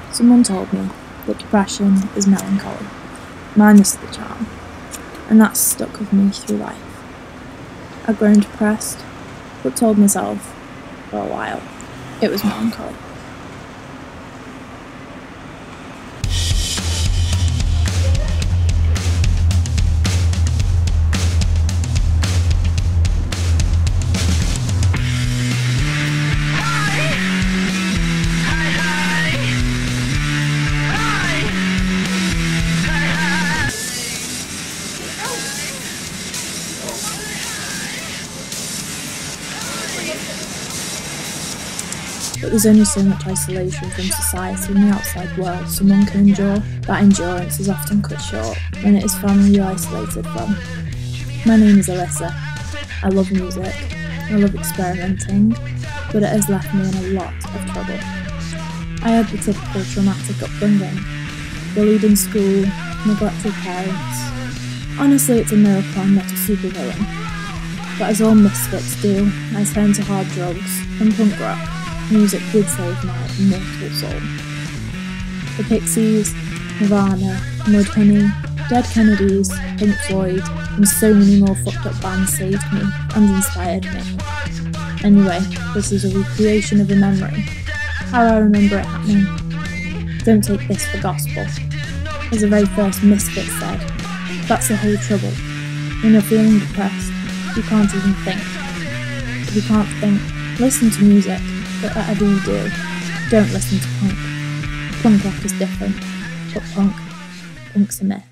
Someone told me that depression is melancholy, minus the charm, and that's stuck with me through life. I'd grown depressed, but told myself, for a while, it was melancholy. But there's only so much isolation from society and the outside world someone can endure. That endurance is often cut short when it is family you're isolated from. My name is Alyssa. I love music. I love experimenting, but it has left me in a lot of trouble. I had the typical traumatic upbringing, bullied in school, neglected parents. Honestly, it's a miracle I'm not a supervillain. But as all misfits do, I turned to hard drugs and punk rock. Music did save my immortal soul. The Pixies, Nirvana, Mudhoney, Dead Kennedys, Pink Floyd, and so many more fucked up bands saved me and inspired me. Anyway, this is a recreation of a memory, how I remember it happening. Don't take this for gospel. As the very first Misfit said, that's the whole trouble. When you're feeling depressed, you can't even think. If you can't think, listen to music. But whatever you do, don't listen to punk. Punk rock is different, but punk's a myth.